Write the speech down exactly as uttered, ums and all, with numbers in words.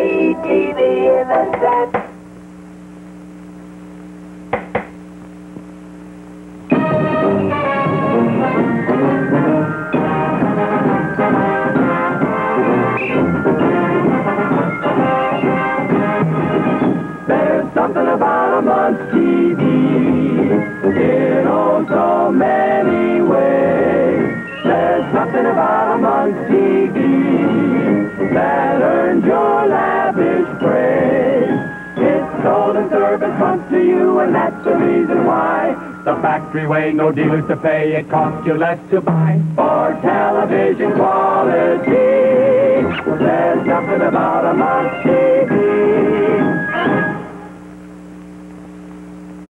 see T V in the set. There's something about a month's T V in oh so many ways. There's something about a month's T V that earns your lavish praise. It's sold and service months to you, and that's the reason why. The factory way, no dealers to pay, it costs you less to buy. For television quality, there's something about a month's T V.